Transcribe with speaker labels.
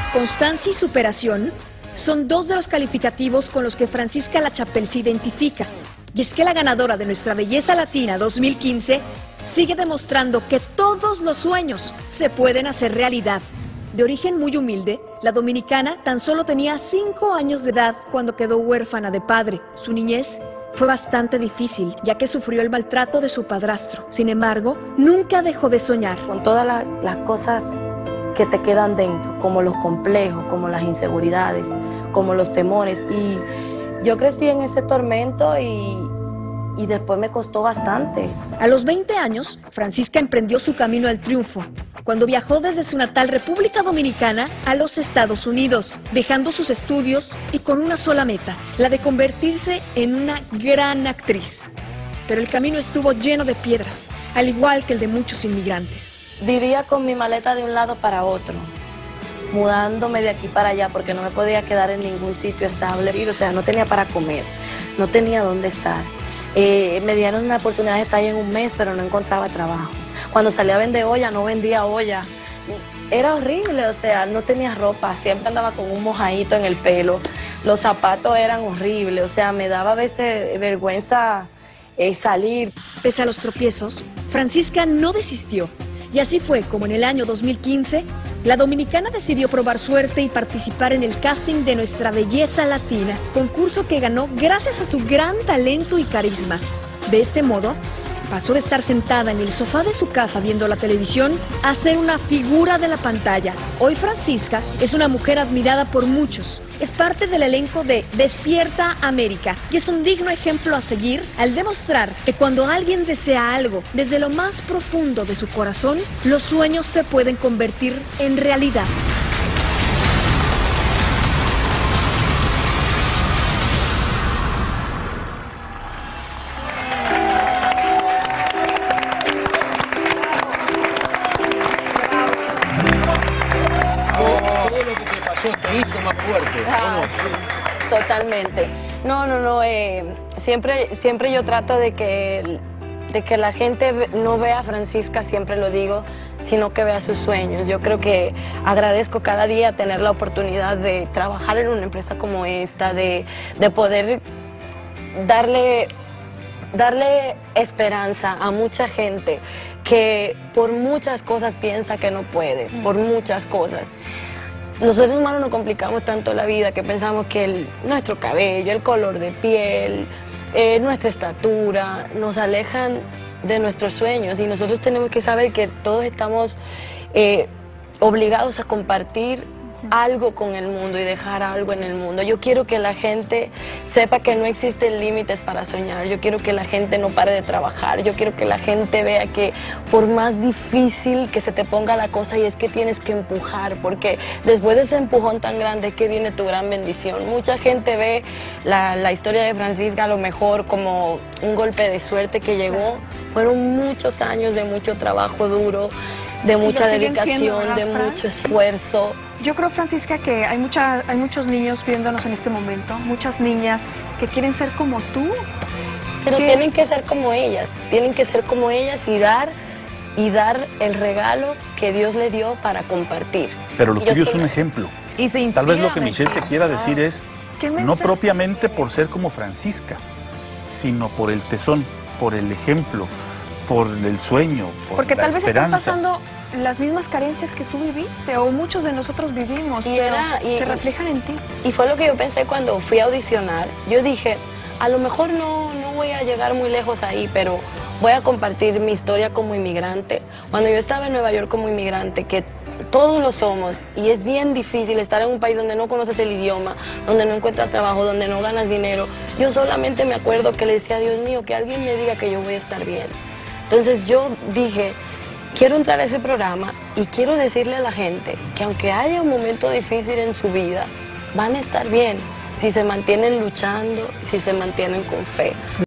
Speaker 1: Constancia y superación son dos de los calificativos con los que Francisca Lachapelle se identifica. Y es que la ganadora de Nuestra Belleza Latina 2015 sigue demostrando que todos los sueños se pueden hacer realidad. De origen muy humilde, la dominicana tan solo tenía 5 años de edad cuando quedó huérfana de padre. Su niñez fue bastante difícil, ya que sufrió el maltrato de su padrastro. Sin embargo, nunca dejó de soñar.
Speaker 2: Con todas las cosas que te quedan dentro, como los complejos, como las inseguridades, como los temores. Y yo crecí en ese tormento y después me costó bastante.
Speaker 1: A los 20 años, Francisca emprendió su camino al triunfo, cuando viajó desde su natal República Dominicana a los Estados Unidos, dejando sus estudios y con una sola meta, la de convertirse en una gran actriz. Pero el camino estuvo lleno de piedras, al igual que el de muchos inmigrantes.
Speaker 2: Vivía con mi maleta de un lado para otro, mudándome de aquí para allá porque no me podía quedar en ningún sitio estable. O sea, no tenía para comer, no tenía dónde estar. Me dieron una oportunidad de estar ahí en un mes, pero no encontraba trabajo. Cuando salía a vender olla, no vendía olla. Era horrible, o sea, no tenía ropa, siempre andaba con un mojadito en el pelo. Los zapatos eran horribles, o sea, me daba a veces vergüenza salir.
Speaker 1: Pese a los tropiezos, Francisca no desistió. Y así fue como en el año 2015, la dominicana decidió probar suerte y participar en el casting de Nuestra Belleza Latina, concurso que ganó gracias a su gran talento y carisma. De este modo, pasó de estar sentada en el sofá de su casa viendo la televisión a ser una figura de la pantalla. Hoy Francisca es una mujer admirada por muchos. Es parte del elenco de Despierta América y es un digno ejemplo a seguir al demostrar que cuando alguien desea algo desde lo más profundo de su corazón, los sueños se pueden convertir en realidad.
Speaker 3: Todo lo que te pasó te hizo más fuerte, ¿no?
Speaker 2: Totalmente. No. Siempre yo trato de que la gente no vea a Francisca, siempre lo digo, sino que vea sus sueños. Yo creo que agradezco cada día tener la oportunidad de trabajar en una empresa como esta, de poder darle esperanza a mucha gente que por muchas cosas piensa que no puede, por muchas cosas. Los seres humanos nos complicamos tanto la vida que pensamos que nuestro cabello, el color de piel, nuestra estatura nos alejan de nuestros sueños, y nosotros tenemos que saber que todos estamos obligados a compartir algo con el mundo y dejar algo en el mundo. Yo quiero que la gente sepa que no existen límites para soñar. Yo quiero que la gente no pare de trabajar. Yo quiero que la gente vea que por más difícil que se te ponga la cosa, y es que tienes que empujar, porque después de ese empujón tan grande es que viene tu gran bendición. Mucha gente ve la historia de Francisca a lo mejor como un golpe de suerte que llegó. Fueron muchos años de mucho trabajo duro, de mucha dedicación, de mucho esfuerzo.
Speaker 4: Yo creo, Francisca, que hay muchos niños viéndonos en este momento, muchas niñas que quieren ser como tú.
Speaker 2: Pero tienen que ser como ellas, y dar el regalo que Dios le dio para compartir.
Speaker 5: Pero lo tuyo es un ejemplo.
Speaker 4: Y se inspira.
Speaker 5: Tal vez lo que Michelle te quiera decir es,
Speaker 4: ¿Qué
Speaker 5: no
Speaker 4: mensaje?
Speaker 5: propiamente por ser como Francisca, sino por el tesón, por el ejemplo, por el sueño, por
Speaker 4: Porque
Speaker 5: la
Speaker 4: tal vez
Speaker 5: esperanza.
Speaker 4: están pasando las mismas carencias que tú viviste, o muchos de nosotros vivimos, pero se reflejan en ti.
Speaker 2: Y fue lo que yo pensé cuando fui a audicionar. Yo dije, a lo mejor no voy a llegar muy lejos ahí, pero voy a compartir mi historia como inmigrante. Cuando yo estaba en Nueva York como inmigrante, que todos lo somos, y es bien difícil estar en un país donde no conoces el idioma, donde no encuentras trabajo, donde no ganas dinero. Yo solamente me acuerdo que le decía a Dios mío, que alguien me diga que yo voy a estar bien. Entonces yo dije, quiero entrar a ese programa y quiero decirle a la gente que aunque haya un momento difícil en su vida, van a estar bien si se mantienen luchando, si se mantienen con fe.